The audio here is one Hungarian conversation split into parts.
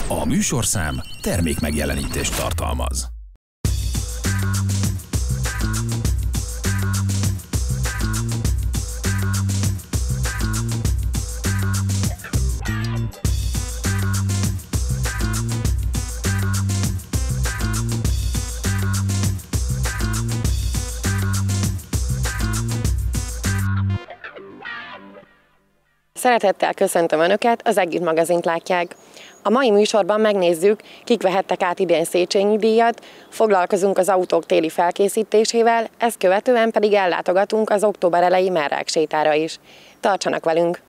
A műsorszám termékmegjelenítést tartalmaz. Szeretettel köszöntöm Önöket, az Együtt magazint látják. A mai műsorban megnézzük, kik vehettek át idén Széchenyi díjat, foglalkozunk az autók téli felkészítésével, ezt követően pedig ellátogatunk az október eleji Merrák sétára is. Tartsanak velünk!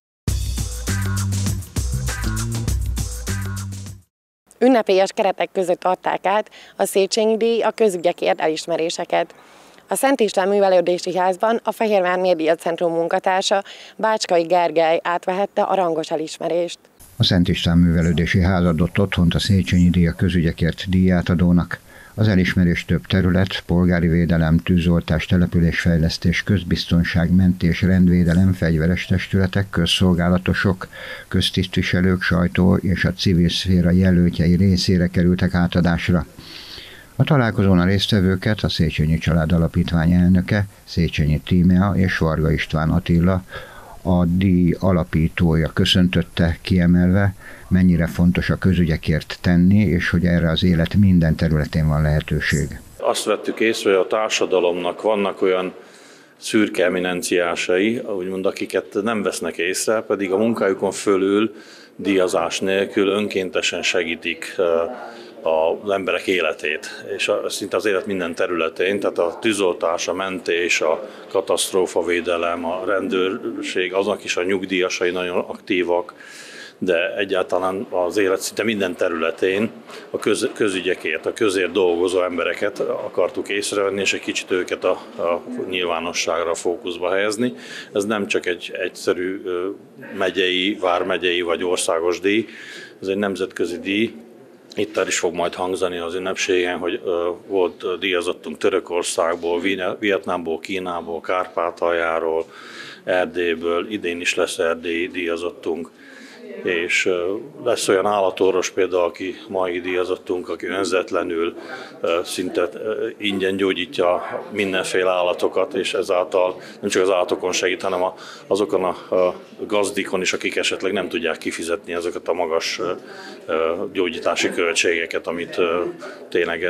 Ünnepélyes keretek között adták át a Széchenyi díj a közügyekért elismeréseket. A Szent István Művelődési Házban a Fehérvár Médiacentrum munkatársa, Bácskai Gergely átvehette a rangos elismerést. A Szent István Művelődési Ház adott otthont a Széchenyi díj a közügyekért díjátadónak. Az elismerés több terület, polgári védelem, tűzoltás, településfejlesztés, közbiztonság, mentés, rendvédelem, fegyveres testületek, közszolgálatosok, köztisztviselők, sajtó és a civil szféra jelöltjei részére kerültek átadásra. A találkozón a résztvevőket a Széchenyi Család Alapítvány elnöke, Széchenyi Tímea és Varga István Attila, a díj alapítója köszöntötte, kiemelve, mennyire fontos a közügyekért tenni, és hogy erre az élet minden területén van lehetőség. Azt vettük észre, hogy a társadalomnak vannak olyan szürke eminenciásai, úgymond akiket nem vesznek észre, pedig a munkájukon fölül díjazás nélkül önkéntesen segítik az emberek életét, és szinte az élet minden területén, tehát a tűzoltás, a mentés, a katasztrófavédelem, a rendőrség, azok is a nyugdíjasai nagyon aktívak, de egyáltalán az élet szinte minden területén a közügyekért, a közért dolgozó embereket akartuk észrevenni, és egy kicsit őket a nyilvánosságra, a fókuszba helyezni. Ez nem csak egy egyszerű megyei, vármegyei vagy országos díj, ez egy nemzetközi díj. Itt el is fog majd hangzani az ünnepségen, hogy volt díjazottunk Törökországból, Vietnámból, Kínából, Kárpátaljáról, Erdélyből, idén is lesz erdélyi díjazottunk, és lesz olyan állatorvos például, aki mai díjazottunk, aki önzetlenül szinte ingyen gyógyítja mindenféle állatokat, és ezáltal nem csak az állatokon segít, hanem azokon a gazdikon is, akik esetleg nem tudják kifizetni ezeket a magas gyógyítási költségeket, amit tényleg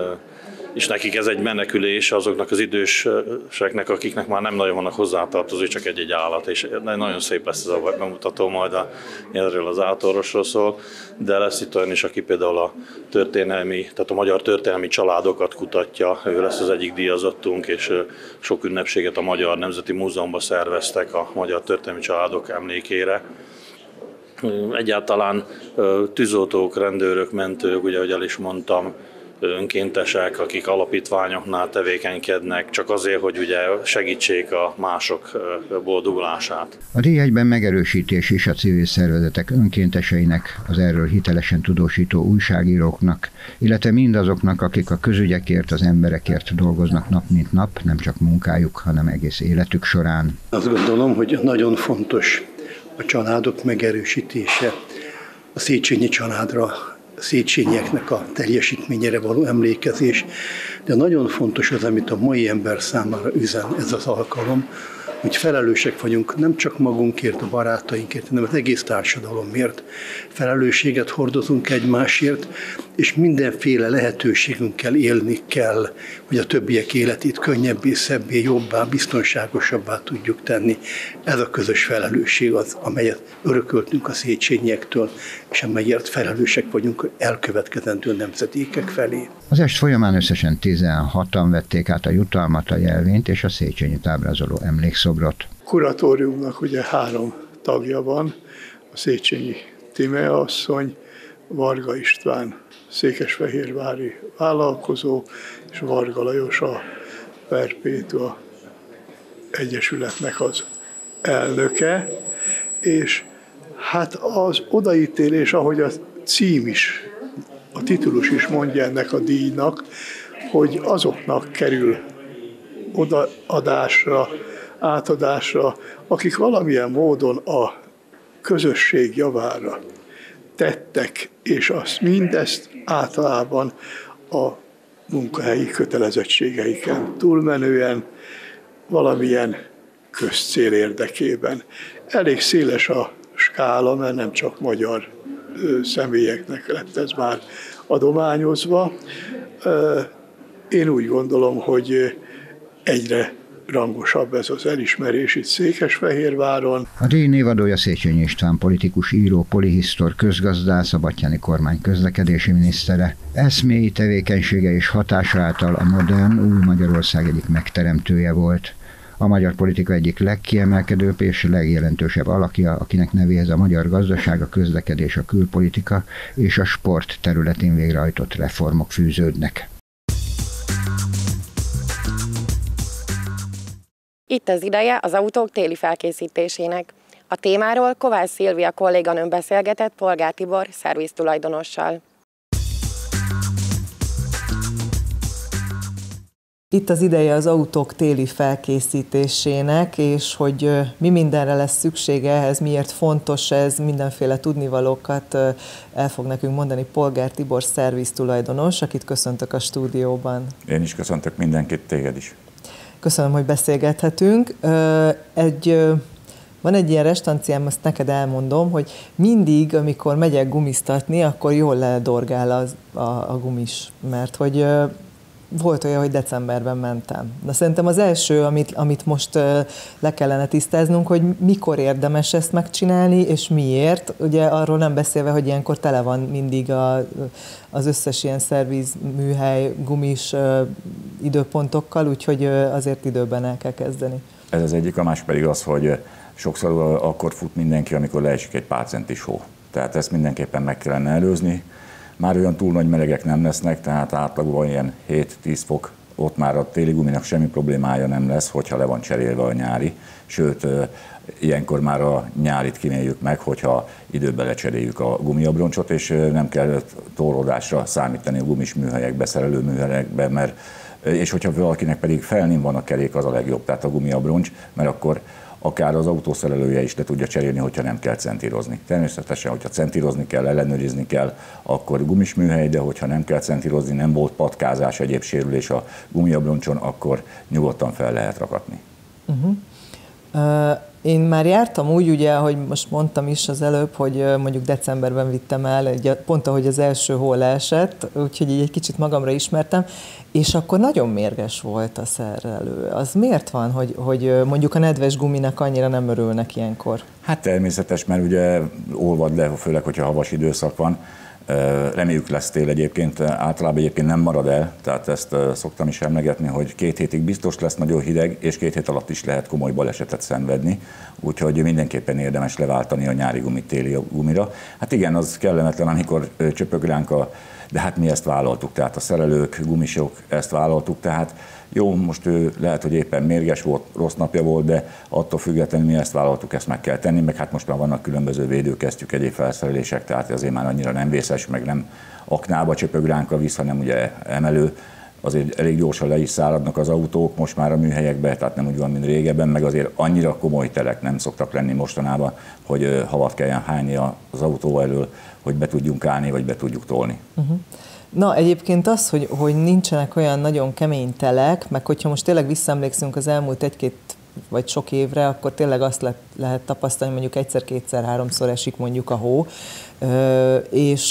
és nekik ez egy menekülés azoknak az időseknek, akiknek már nem nagyon vannak hozzátartozó, csak egy-egy állat, és nagyon szép lesz ez a bemutató, majd erről az állatorvosról szól, de lesz itt olyan is, aki például a magyar történelmi családokat kutatja, ő lesz az egyik díjazottunk, és sok ünnepséget a Magyar Nemzeti Múzeumban szerveztek a magyar történelmi családok emlékére. Egyáltalán tűzoltók, rendőrök, mentők, ugye, ahogy el is mondtam, önkéntesek, akik alapítványoknál tevékenykednek, csak azért, hogy ugye segítsék a mások boldogulását. A díj egyben megerősítés is a civil szervezetek önkénteseinek, az erről hitelesen tudósító újságíróknak, illetve mindazoknak, akik a közügyekért, az emberekért dolgoznak nap mint nap, nem csak munkájuk, hanem egész életük során. Azt gondolom, hogy nagyon fontos a családok megerősítése, a Széchenyi családra, Széchenyieknek a teljesítményére való emlékezés, de nagyon fontos az, amit a mai ember számára üzen ez az alkalom, hogy felelősek vagyunk nem csak magunkért, a barátainkért, hanem az egész társadalomért. Felelősséget hordozunk egymásért, és mindenféle lehetőségünkkel élni kell, hogy a többiek életét könnyebbé, szebbé, jobbá, biztonságosabbá tudjuk tenni. Ez a közös felelősség az, amelyet örököltünk a Széchenyiektől, és amelyért felelősek vagyunk elkövetkezendő nemzedékek felé. Az est folyamán összesen 16-an vették át a jutalmat, a jelvényt és a Széchenyit ábrázoló emlékszobrot. Kuratóriumnak ugye 3 tagja van, a Széchenyi Tímea asszony, Varga István székesfehérvári vállalkozó, és Varga Lajos a Perpétua Egyesületnek az elnöke, és hát az odaítélés, ahogy a cím is, a titulus is mondja ennek a díjnak, hogy azoknak kerül odaadásra, átadásra, akik valamilyen módon a közösség javára tettek, és mindezt általában a munkahelyi kötelezettségeiken túlmenően valamilyen közcél érdekében. Elég széles a skála, mert nem csak magyar személyeknek lett ez már adományozva. Én úgy gondolom, hogy egyre rangosabb ez az elismerés itt Székesfehérváron. A díj névadója Széchenyi István politikus, író, polihisztor, közgazdász, a batthyáni kormány közlekedési minisztere. Eszméi, tevékenysége és hatása által a modern, új Magyarország egyik megteremtője volt. A magyar politika egyik legkiemelkedőbb és legjelentősebb alakja, akinek nevéhez a magyar gazdaság, a közlekedés, a külpolitika és a sport területén végrehajtott reformok fűződnek. Itt az ideje az autók téli felkészítésének. A témáról Kovács Szilvia kolléganőm beszélgetett Polgár Tibor szerviztulajdonossal. Itt az ideje az autók téli felkészítésének, és hogy mi mindenre lesz szüksége ehhez, miért fontos ez, mindenféle tudnivalókat el fog nekünk mondani Polgár Tibor szerviztulajdonos, akit köszöntök a stúdióban. Én is köszöntök mindenkit, téged is. Köszönöm, hogy beszélgethetünk. Van egy ilyen restanciám, azt neked elmondom, hogy mindig, amikor megyek gumiztatni, akkor jól ledorgál a gumis, mert hogy volt olyan, hogy decemberben mentem. De szerintem az első, amit most le kellene tisztáznunk, hogy mikor érdemes ezt megcsinálni, és miért. Ugye arról nem beszélve, hogy ilyenkor tele van mindig az összes ilyen szervizműhely, gumis időpontokkal, úgyhogy azért időben el kell kezdeni. Ez az egyik, a másik pedig az, hogy sokszor akkor fut mindenki, amikor leesik egy pár centis hó. Tehát ezt mindenképpen meg kellene előzni. Már olyan túl nagy melegek nem lesznek, tehát átlagban ilyen 7-10 fok, ott már a téli guminak semmi problémája nem lesz, hogyha le van cserélve a nyári. Sőt, ilyenkor már a nyárit kiméljük meg, hogyha időben lecseréljük a gumiabroncsot, és nem kell torlódásra számítani a gumis műhelyekbe, szerelő műhelyekbe, és hogyha valakinek pedig felnén van a kerék, az a legjobb, tehát a gumiabroncs, mert akkor akár az autószerelője is le tudja cserélni, hogyha nem kell centírozni. Természetesen, hogyha centírozni kell, ellenőrizni kell, akkor gumis műhely, de hogyha nem kell centírozni, nem volt patkázás, egyéb sérülés a gumiabroncson, akkor nyugodtan fel lehet rakatni. Én már jártam úgy, ugye, ahogy most mondtam is az előbb, hogy mondjuk decemberben vittem el, pont ahogy az első hó leesett, úgyhogy így egy kicsit magamra ismertem, és akkor nagyon mérges volt a szerelő. Az miért van, hogy mondjuk a nedves guminak annyira nem örülnek ilyenkor? Hát természetes, mert ugye olvad le, főleg, hogyha havas időszak van. Reméljük lesz tél egyébként, általában egyébként nem marad el, tehát ezt szoktam is emlegetni, hogy 2 hétig biztos lesz nagyon hideg, és 2 hét alatt is lehet komoly balesetet szenvedni, úgyhogy mindenképpen érdemes leváltani a nyári gumit téli gumira. Hát igen, az kellemetlen, amikor csöpög ránk de hát mi ezt vállaltuk, tehát a szerelők, gumisok ezt vállaltuk, tehát jó, most ő lehet, hogy éppen mérges volt, rossz napja volt, de attól függetlenül mi ezt vállaltuk, ezt meg kell tenni, meg hát most már vannak különböző védőkesztyűk, egyéb felszerelések, tehát azért már annyira nem vészes, meg nem aknába csöpög ránk a víz, hanem ugye emelő, azért elég gyorsan le is száradnak az autók most már a műhelyekbe, tehát nem úgy van, mint régebben, meg azért annyira komoly telek nem szoktak lenni mostanában, hogy havat kelljen hányni az autó elől, hogy be tudjunk állni, vagy be tudjuk tolni. Na, egyébként az, hogy nincsenek olyan nagyon kemény telek, meg hogyha most tényleg visszaemlékszünk az elmúlt 1-2 vagy sok évre, akkor tényleg azt lehet tapasztalni, mondjuk egyszer, kétszer, háromszor esik mondjuk a hó, és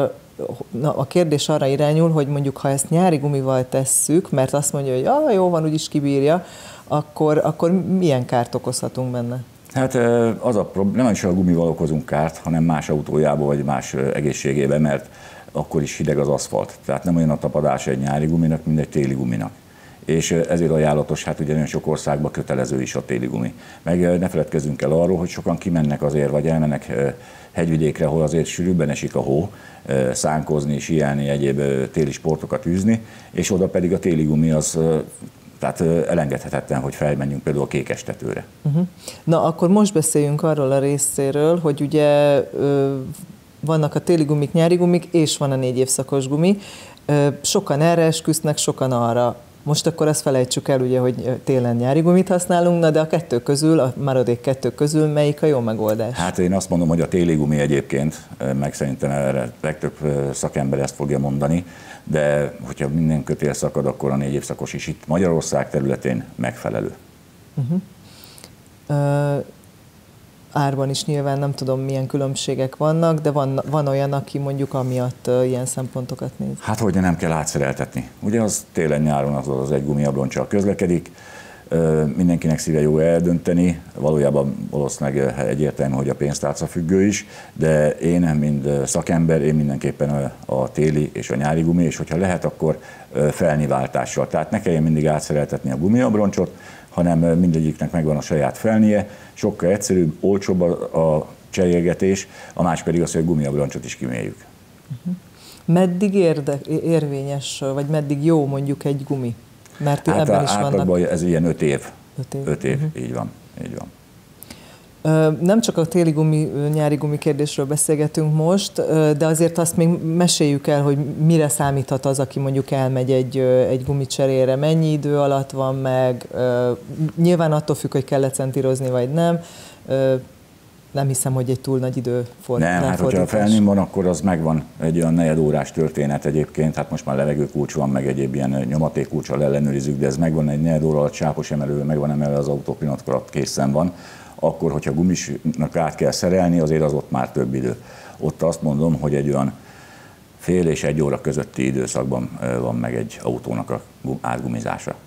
a kérdés arra irányul, hogy mondjuk ha ezt nyári gumival tesszük, mert azt mondja, hogy jó van, úgyis kibírja, akkor milyen kárt okozhatunk benne? Hát az a probléma, nem is a gumival okozunk kárt, hanem más autójában vagy más egészségében, mert akkor is hideg az aszfalt. Tehát nem olyan a tapadás egy nyári guminak, mint egy téli guminak. És ezért ajánlatos, hát ugye nagyon sok országban kötelező is a téli gumi. Meg ne feledkezzünk el arról, hogy sokan kimennek azért, vagy elmennek hegyvidékre, ahol azért sűrűbben esik a hó, szánkozni, síelni, egyéb téli sportokat űzni, és oda pedig a téli gumi az tehát elengedhetetlen, hogy felmenjünk például a Kékestetőre. Na, akkor most beszéljünk arról a részéről, hogy ugye vannak a téli gumik, nyári gumik, és van a 4 évszakos gumi. Sokan erre esküsznek, sokan arra. Most akkor azt felejtsük el, ugye, hogy télen nyári gumit használunk, de a kettő közül, a maradék kettő közül melyik a jó megoldás? Hát én azt mondom, hogy a téli gumi egyébként, meg szerintem erre legtöbb szakember ezt fogja mondani, de hogyha minden kötél szakad, akkor a 4 évszakos is itt Magyarország területén megfelelő. Árban is nyilván nem tudom, milyen különbségek vannak, de van olyan, aki mondjuk amiatt ilyen szempontokat néz. Hát hogy nem kell átszereltetni. Ugye az télen-nyáron az egy gumiabroncsal közlekedik, mindenkinek szíve jó eldönteni, valójában valószínűleg egyértelmű, hogy a pénztárca függő is, de én, mint szakember, én mindenképpen a téli és a nyári gumi, és hogyha lehet, akkor felniváltással. Tehát ne kelljen mindig átszereltetni a gumiabroncsot, hanem mindegyiknek megvan a saját felnie, sokkal egyszerűbb, olcsóbb a cserélgetés, a más pedig az, hogy a gumiabroncsot is kiméljük. Meddig érvényes, vagy meddig jó mondjuk egy gumi? Mert hát ebben is vannak... ez ilyen 5 év. 5 év, így van. Nem csak a téli gumi, nyári gumi kérdésről beszélgetünk most, de azért azt még meséljük el, hogy mire számíthat az, aki mondjuk elmegy egy gumicserére, mennyi idő alatt van meg, nyilván attól függ, hogy kell-e centírozni, vagy nem. Nem hiszem, hogy egy túl nagy idő fordítás. Nem, hát hogyha felném van, akkor az megvan egy olyan negyedórás történet egyébként, hát most már levegőkulcs van, meg egyéb ilyen nyomatékkulccsal ellenőrizzük, de ez megvan egy negyed óra alatt, sápos emelővel megvan emelve az autó, pillanatkor alatt készen van. Akkor, hogyha gumisnak át kell szerelni, azért az ott már több idő. Ott azt mondom, hogy egy olyan fél és 1 óra közötti időszakban van meg egy autónak a átgumizása.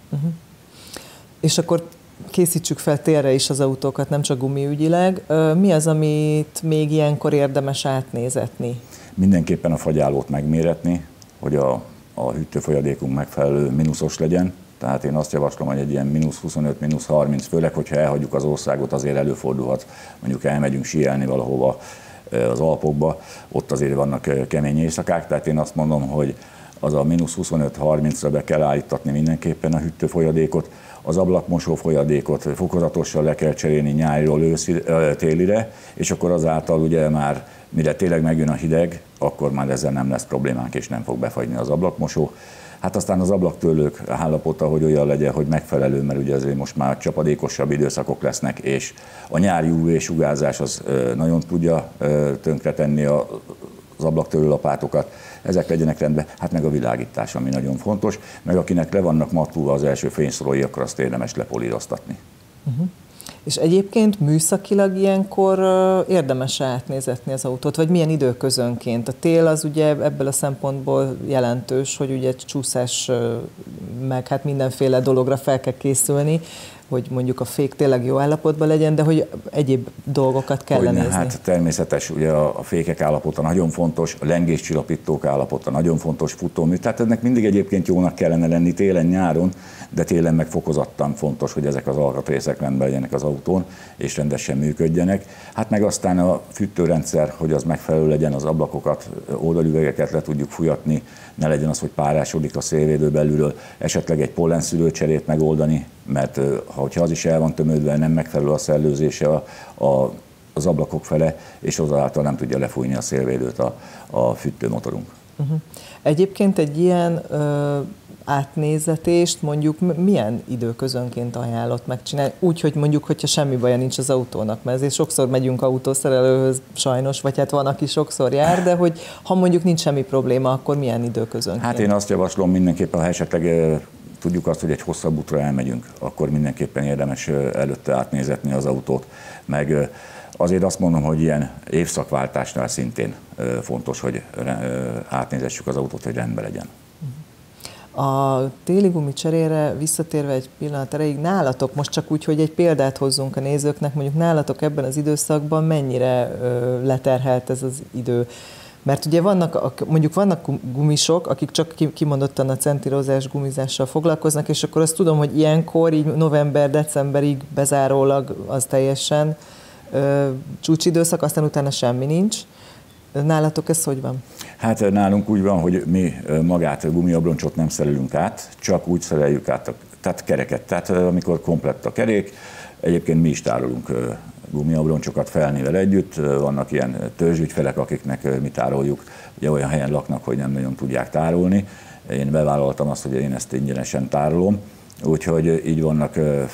És akkor készítsük fel télre is az autókat, nem csak gumiügyileg. Mi az, amit még ilyenkor érdemes átnézetni? Mindenképpen a fagyállót megméretni, hogy a hűtőfolyadékunk megfelelő mínuszos legyen. Tehát én azt javaslom, hogy egy ilyen -25, -30, főleg, hogyha elhagyjuk az országot, azért előfordulhat, mondjuk elmegyünk síelni valahova az Alpokba, ott azért vannak kemény éjszakák, tehát én azt mondom, hogy az a -25-30-ra be kell állítatni mindenképpen a hűtőfolyadékot, az ablakmosó folyadékot fokozatosan le kell cserélni nyáriról télire, és akkor azáltal ugye már, mire tényleg megjön a hideg, akkor már ezzel nem lesz problémánk, és nem fog befagyni az ablakmosó. Hát aztán az ablaktőlők állapota, hogy olyan legyen, hogy megfelelő, mert ugye azért most már csapadékosabb időszakok lesznek, és a nyári UV-sugárzás az nagyon tudja tönkretenni az ablaktőlőlapátokat, ezek legyenek rendben, hát meg a világítás, ami nagyon fontos, meg akinek le vannak mattulva az első fényszorói, akkor azt érdemes lepolíroztatni. És egyébként műszakilag ilyenkor érdemes átnézetni az autót, vagy milyen időközönként? A tél az ugye ebből a szempontból jelentős, hogy ugye csúszás, meg hát mindenféle dologra fel kell készülni, hogy mondjuk a fék tényleg jó állapotban legyen, de hogy egyéb dolgokat kell nézni. Hát természetes, ugye a fékek állapota nagyon fontos, a lengéscsillapítók állapota nagyon fontos, futómű, tehát ennek mindig egyébként jónak kellene lenni télen-nyáron, de télen meg fokozottan fontos, hogy ezek az alkatrészek rendben legyenek az autón, és rendesen működjenek. Hát meg aztán a fűtőrendszer, hogy az megfelelő legyen, az ablakokat, oldalüvegeket le tudjuk fújatni, ne legyen az, hogy párásodik a szélvédő belülről, esetleg egy pollenszűrőcserét megoldani, mert ha az is el van tömődve, nem megfelelő a szellőzése az ablakok fele, és azáltal nem tudja lefújni a szélvédőt a fűtőmotorunk. Egyébként egy ilyen átnézetést mondjuk milyen időközönként ajánlott megcsinálni? Úgy, hogy mondjuk, hogyha semmi baja nincs az autónak, mert ezért sokszor megyünk autószerelőhöz sajnos, vagy hát van, aki sokszor jár, de hogy ha mondjuk nincs semmi probléma, akkor milyen időközönként? Hát én azt javaslom mindenképpen, ha esetleg tudjuk azt, hogy egy hosszabb útra elmegyünk, akkor mindenképpen érdemes előtte átnézetni az autót, meg azért azt mondom, hogy ilyen évszakváltásnál szintén fontos, hogy átnézessük az autót, hogy rendben legyen. A téli gumi cserére visszatérve egy pillanat erejéig, nálatok most csak úgy, hogy egy példát hozzunk a nézőknek, mondjuk nálatok ebben az időszakban mennyire leterhelt ez az idő? Mert ugye vannak gumisok, akik csak kimondottan a centírozás, gumizással foglalkoznak, és akkor azt tudom, hogy ilyenkor, így november-decemberig bezárólag az teljesen csúcsidőszak, aztán utána semmi nincs. Nálatok ez hogy van? Hát nálunk úgy van, hogy mi magát a gumiabroncsot nem szerelünk át, csak úgy szereljük át, tehát kereket. Tehát amikor komplett a kerék, egyébként mi is tárolunk gumiabroncsokat felnével együtt, vannak ilyen törzsügyfelek, akiknek mi tároljuk ugye olyan helyen laknak, hogy nem nagyon tudják tárolni. Én bevállaltam azt, hogy én ezt ingyenesen tárolom, úgyhogy így vannak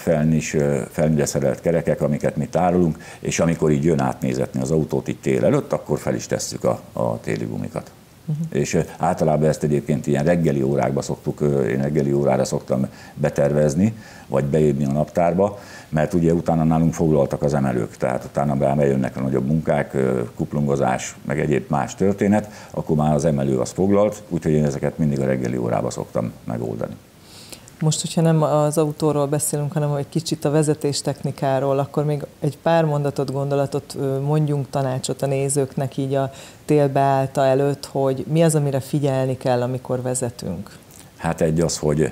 felnire szerelt kerekek, amiket mi tárolunk, és amikor így jön átnézetni az autót itt tél előtt, akkor fel is tesszük a téli gumikat. És általában ezt egyébként ilyen reggeli órákba szoktuk, én reggeli órára szoktam betervezni, vagy beírni a naptárba, mert ugye utána nálunk foglaltak az emelők, tehát utána bejönnek a nagyobb munkák, kuplungozás, meg egyéb más történet, akkor már az emelő az foglalt, úgyhogy én ezeket mindig a reggeli órába szoktam megoldani. Most, hogyha nem az autóról beszélünk, hanem egy kicsit a vezetéstechnikáról, akkor még egy pár gondolatot mondjunk, tanácsot a nézőknek így a tél beállta előtt, hogy mi az, amire figyelni kell, amikor vezetünk? Hát egy az, hogy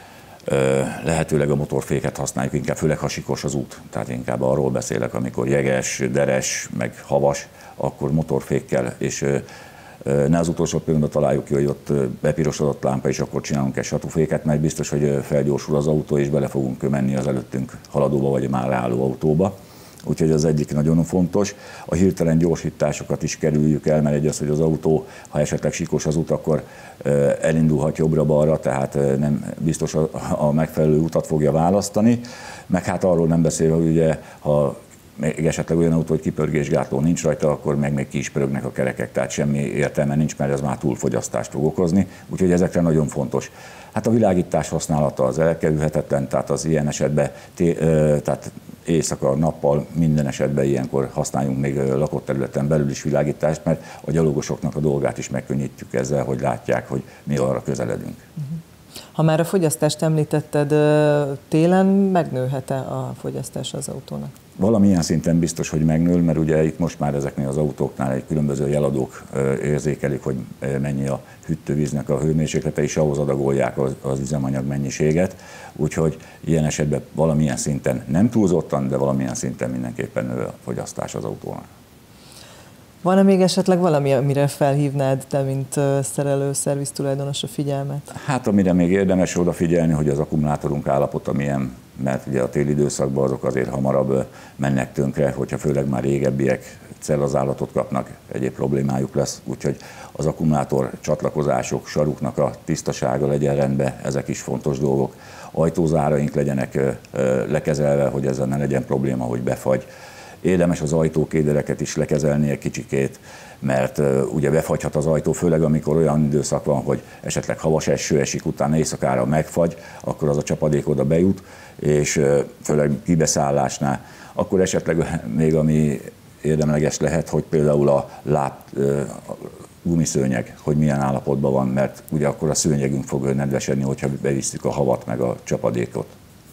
lehetőleg a motorféket használjuk, inkább főleg ha sikos az út. Tehát inkább arról beszélek, amikor jeges, deres, meg havas, akkor motorfékkel, és ne az utolsó pillanatban találjuk ki, hogy ott bepirosodott lámpa, és akkor csinálunk egy satúféket, mert biztos, hogy felgyorsul az autó, és bele fogunk menni az előttünk haladóba, vagy már leálló autóba. Úgyhogy az egyik nagyon fontos. A hirtelen gyorsításokat is kerüljük el, mert egy az, hogy az autó, ha esetleg sikos az út, akkor elindulhat jobbra-balra, tehát nem biztos a megfelelő utat fogja választani. Meg hát arról nem beszélve, hogy ugye, ha még esetleg olyan autó, hogy kipörgésgátló nincs rajta, akkor meg még ki is pörögnek a kerekek, tehát semmi értelme nincs, mert ez már túlfogyasztást fog okozni, úgyhogy ezekre nagyon fontos. Hát a világítás használata az elkerülhetetlen, tehát az ilyen esetben, tehát éjszaka, nappal minden esetben ilyenkor használjunk még lakott területen belül is világítást, mert a gyalogosoknak a dolgát is megkönnyítjük ezzel, hogy látják, hogy mi arra közeledünk. Ha már a fogyasztást említetted, télen megnőhet-e a fogyasztás az autónak? Valamilyen szinten biztos, hogy megnő, mert ugye itt most már ezeknél az autóknál egy különböző jeladók érzékelik, hogy mennyi a hűtővíznek a hőmérséklete, és ahhoz adagolják az üzemanyag mennyiséget. Úgyhogy ilyen esetben valamilyen szinten, nem túlzottan, de valamilyen szinten mindenképpen nő a fogyasztás az autónak. Van-e még esetleg valami, amire felhívnád te, mint szerelő, szerviztulajdonos a figyelmet? Hát amire még érdemes odafigyelni, hogy az akkumulátorunk állapota milyen, mert ugye a téli időszakban azok azért hamarabb mennek tönkre, hogyha főleg már régebbiek cellazállatot kapnak, egyéb problémájuk lesz, úgyhogy az akkumulátor csatlakozások, saruknak a tisztasága legyen rendben, ezek is fontos dolgok. Ajtózáraink legyenek lekezelve, hogy ezzel ne legyen probléma, hogy befagy. Érdemes az ajtókédereket is lekezelni egy kicsikét, mert ugye befagyhat az ajtó, főleg amikor olyan időszak van, hogy esetleg havas eső esik, utána éjszakára megfagy, akkor az a csapadék oda bejut, és főleg kibeszállásnál, akkor esetleg még ami érdemleges lehet, hogy például a gumiszőnyeg, hogy milyen állapotban van, mert ugye akkor a szőnyegünk fog nedvesedni, hogyha bevisszük a havat meg a csapadékot.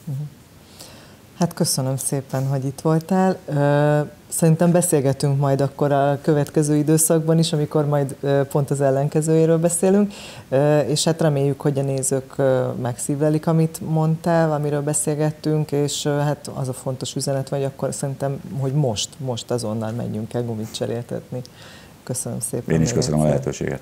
Hát köszönöm szépen, hogy itt voltál. Szerintem beszélgetünk majd akkor a következő időszakban is, amikor majd pont az ellenkezőjéről beszélünk, és hát reméljük, hogy a nézők megszívlelik, amit mondtál, amiről beszélgettünk, és hát az a fontos üzenet, vagy akkor szerintem, hogy most azonnal menjünk el gumit cseréltetni. Köszönöm szépen. Én is köszönöm a lehetőséget.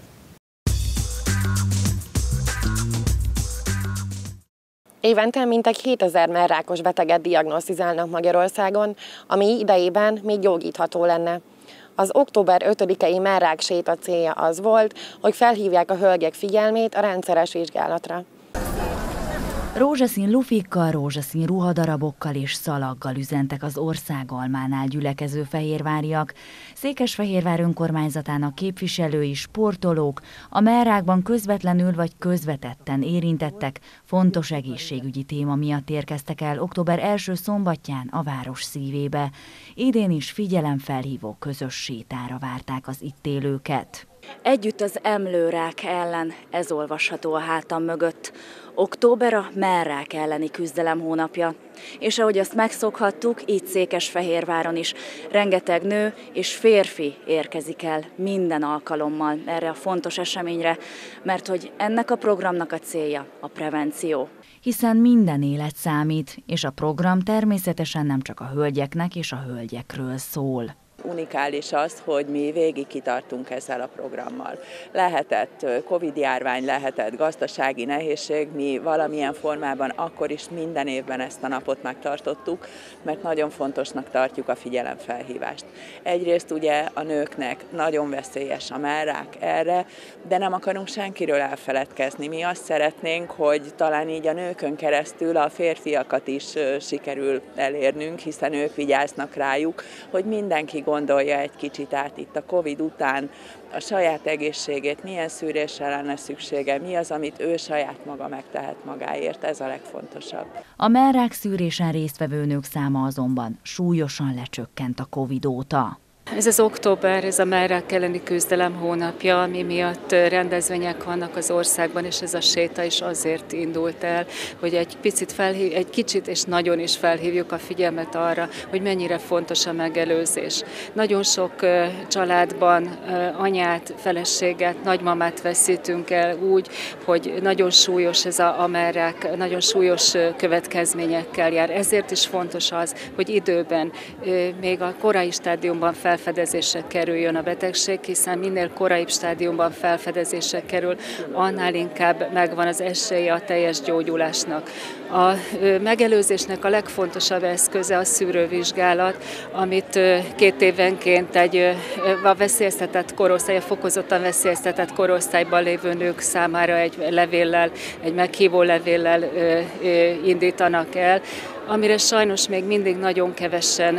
Évente mintegy 7000 mellrákos beteget diagnosztizálnak Magyarországon, ami idejében még gyógyítható lenne. Az október 5-i mellrák séta célja az volt, hogy felhívják a hölgyek figyelmét a rendszeres vizsgálatra. Rózsaszín lufikkal, rózsaszín ruhadarabokkal és szalaggal üzentek az országalmánál gyülekező fehérváriak. Székesfehérvár önkormányzatának képviselői, sportolók, a mellrákban közvetlenül vagy közvetetten érintettek fontos egészségügyi téma miatt érkeztek el október első szombatján a város szívébe. Idén is figyelemfelhívó közös sétára várták az itt élőket. Együtt az emlőrák ellen, ez olvasható a hátam mögött. Október a mellrák elleni küzdelem hónapja. És ahogy azt megszokhattuk, így Székesfehérváron is rengeteg nő és férfi érkezik el minden alkalommal erre a fontos eseményre, mert hogy ennek a programnak a célja a prevenció. Hiszen minden élet számít, és a program természetesen nem csak a hölgyeknek és a hölgyekről szól. Unikális az, hogy mi végig kitartunk ezzel a programmal. Lehetett Covid-járvány, lehetett gazdasági nehézség, mi valamilyen formában akkor is minden évben ezt a napot megtartottuk, mert nagyon fontosnak tartjuk a figyelemfelhívást. Egyrészt ugye a nőknek nagyon veszélyes a mellrák erre, de nem akarunk senkiről elfeledkezni. Mi azt szeretnénk, hogy talán így a nőkön keresztül a férfiakat is sikerül elérnünk, hiszen ők vigyáznak rájuk, hogy mindenki gondolja egy kicsit át itt a Covid után a saját egészségét, milyen szűrésre lenne szüksége, mi az, amit ő saját maga megtehet magáért, ez a legfontosabb. A mellrák szűrésen résztvevő nők száma azonban súlyosan lecsökkent a Covid óta. Ez az október, ez a mellrák elleni küzdelem hónapja, ami miatt rendezvények vannak az országban, és ez a séta is azért indult el, hogy egy kicsit és nagyon is felhívjuk a figyelmet arra, hogy mennyire fontos a megelőzés. Nagyon sok családban anyát, feleséget, nagymamát veszítünk el úgy, hogy nagyon súlyos ez a mellrák, nagyon súlyos következményekkel jár. Ezért is fontos az, hogy időben, még a korai stádiumban felfedezésre kerüljön a betegség, hiszen minél koraibb stádiumban felfedezésre kerül, annál inkább megvan az esélye a teljes gyógyulásnak. A megelőzésnek a legfontosabb eszköze a szűrővizsgálat, amit 2 évenként a veszélyeztetett korosztály, a fokozottan veszélyeztetett korosztályban lévő nők számára egy meghívó levéllel indítanak el, amire sajnos még mindig nagyon kevesen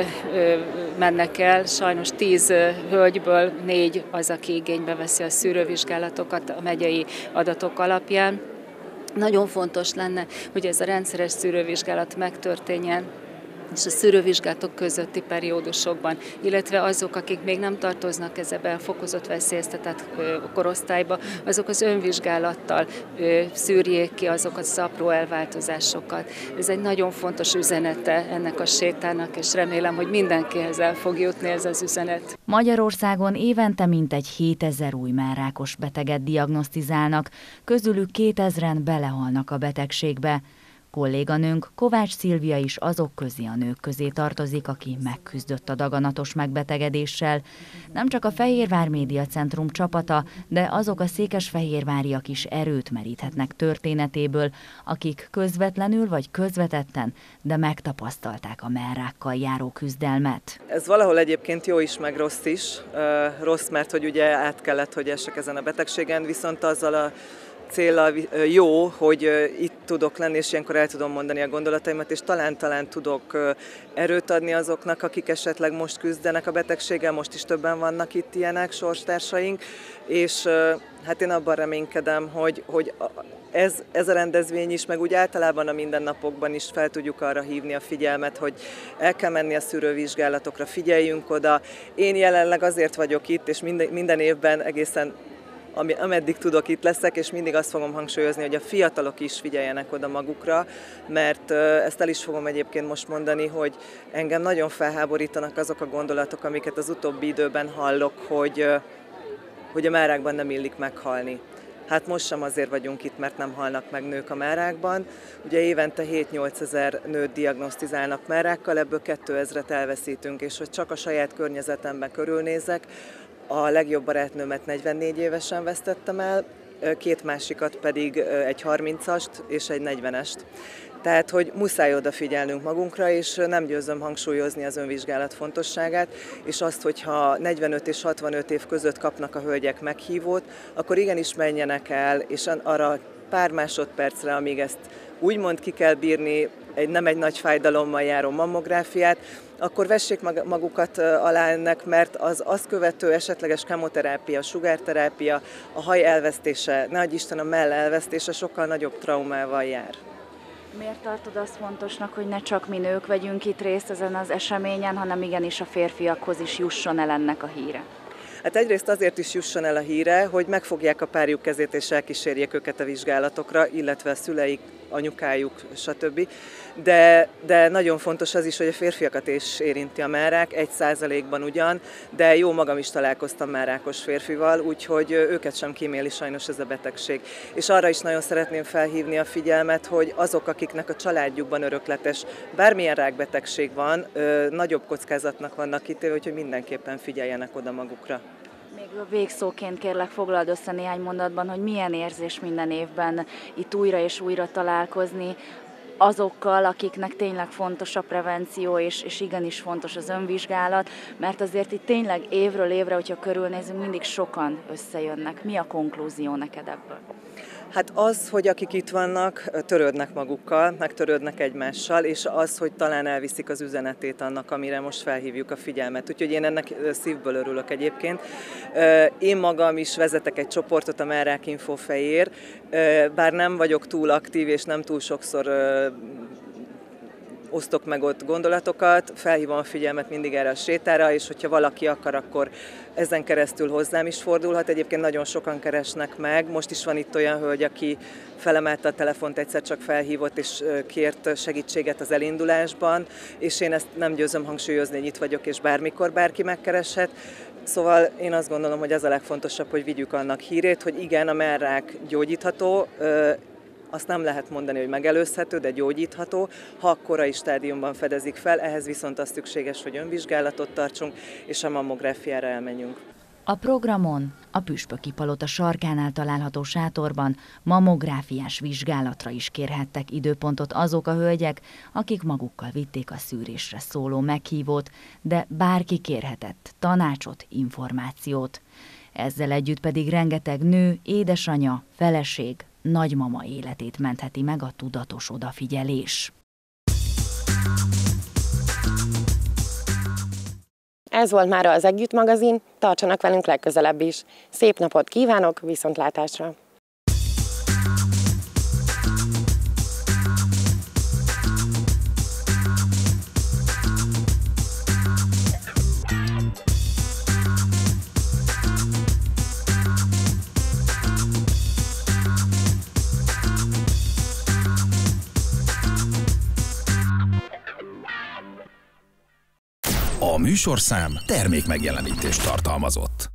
mennek el. Sajnos 10 hölgyből 4 az, aki igénybe veszi a szűrővizsgálatokat a megyei adatok alapján. Nagyon fontos lenne, hogy ez a rendszeres szűrővizsgálat megtörténjen, és a szűrővizsgálatok közötti periódusokban, illetve azok, akik még nem tartoznak ezzel fokozott veszélyeztetett korosztályba, azok az önvizsgálattal szűrjék ki azokat az apró elváltozásokat. Ez egy nagyon fontos üzenete ennek a sétának, és remélem, hogy mindenkihez el fog jutni ez az üzenet. Magyarországon évente mintegy 7000 új mellrákos beteget diagnosztizálnak, közülük 2000-en belehalnak a betegségbe. Kolléganőnk Kovács Szilvia is azok közé a nők közé tartozik, aki megküzdött a daganatos megbetegedéssel. Nem csak a Fehérvár Média Centrum csapata, de azok a székesfehérváriak is erőt meríthetnek történetéből, akik közvetlenül vagy közvetetten, de megtapasztalták a mellrákkal járó küzdelmet. Ez valahol egyébként jó is, meg rossz is. Rossz, mert hogy ugye át kellett, hogy essek ezen a betegségen, viszont azzal a céllal jó, hogy itt tudok lenni, és ilyenkor el tudom mondani a gondolataimat, és talán tudok erőt adni azoknak, akik esetleg most küzdenek a betegséggel, most is többen vannak itt ilyenek, sorstársaink, és hát én abban reménykedem, hogy ez a rendezvény is, meg úgy általában a mindennapokban is fel tudjuk arra hívni a figyelmet, hogy el kell menni a szűrővizsgálatokra, figyeljünk oda. Én jelenleg azért vagyok itt, és minden évben egészen ameddig tudok, itt leszek, és mindig azt fogom hangsúlyozni, hogy a fiatalok is figyeljenek oda magukra, mert ezt el is fogom egyébként most mondani, hogy engem nagyon felháborítanak azok a gondolatok, amiket az utóbbi időben hallok, hogy a mellrákban nem illik meghalni. Hát most sem azért vagyunk itt, mert nem halnak meg nők a mellrákban. Ugye évente 7-8 ezer nőt diagnosztizálnak mellrákkal, ebből 2000-et elveszítünk, és hogy csak a saját környezetemben körülnézek, a legjobb barátnőmet 44 évesen vesztettem el, 2 másikat pedig egy 30-ast és egy 40-est. Tehát, hogy muszáj odafigyelnünk magunkra, és nem győzöm hangsúlyozni az önvizsgálat fontosságát, és azt, hogyha 45 és 65 év között kapnak a hölgyek meghívót, akkor igenis menjenek el, és arra pár másodpercre, amíg ezt úgymond ki kell bírni, nem egy nagy fájdalommal járó mammográfiát, akkor vessék magukat alá ennek, mert az azt követő esetleges kemoterápia, sugárterápia, a haj elvesztése, ne adj Isten a mell elvesztése sokkal nagyobb traumával jár. Miért tartod azt fontosnak, hogy ne csak mi nők vegyünk itt részt ezen az eseményen, hanem igenis a férfiakhoz is jusson el ennek a híre? Hát egyrészt azért is jusson el a híre, hogy megfogják a párjuk kezét és elkísérjék őket a vizsgálatokra, illetve a szüleik, anyukájuk, stb. De nagyon fontos az is, hogy a férfiakat is érinti a mellrák, 1%-ban ugyan, de jó magam is találkoztam mellrákos férfival, úgyhogy őket sem kíméli sajnos ez a betegség. És arra is nagyon szeretném felhívni a figyelmet, hogy azok, akiknek a családjukban örökletes bármilyen rákbetegség van, nagyobb kockázatnak vannak kitéve, úgyhogy mindenképpen figyeljenek oda magukra. Még végszóként kérlek, foglald össze néhány mondatban, hogy milyen érzés minden évben itt újra és újra találkozni azokkal, akiknek tényleg fontos a prevenció, és igenis fontos az önvizsgálat, mert azért itt tényleg évről évre, hogyha körülnézünk, mindig sokan összejönnek. Mi a konklúzió neked ebből? Hát az, hogy akik itt vannak, törődnek magukkal, meg törődnek egymással, és az, hogy talán elviszik az üzenetét annak, amire most felhívjuk a figyelmet. Úgyhogy én ennek szívből örülök egyébként. Én magam is vezetek egy csoportot, a Mellrák Info Fejér, bár nem vagyok túl aktív, és nem túl sokszor osztok meg ott gondolatokat, felhívom a figyelmet mindig erre a sétára, és hogyha valaki akar, akkor ezen keresztül hozzám is fordulhat. Egyébként nagyon sokan keresnek meg. Most is van itt olyan hölgy, aki felemelte a telefont, egyszer csak felhívott és kért segítséget az elindulásban, és én ezt nem győzöm hangsúlyozni, hogy itt vagyok, és bármikor bárki megkereshet. Szóval én azt gondolom, hogy az a legfontosabb, hogy vigyük annak hírét, hogy igen, a mellrák gyógyítható, azt nem lehet mondani, hogy megelőzhető, de gyógyítható, ha korai stádiumban fedezik fel, ehhez viszont az szükséges, hogy önvizsgálatot tartsunk, és a mammográfiára elmenjünk. A programon a Püspöki Palota sarkánál található sátorban mammográfiás vizsgálatra is kérhettek időpontot azok a hölgyek, akik magukkal vitték a szűrésre szóló meghívót, de bárki kérhetett tanácsot, információt. Ezzel együtt pedig rengeteg nő, édesanya, feleség, nagymama életét mentheti meg a tudatos odafigyelés. Ez volt mára az Együtt magazin, tartsanak velünk legközelebb is. Szép napot kívánok, viszontlátásra! A műsorszám termékmegjelenítést tartalmazott.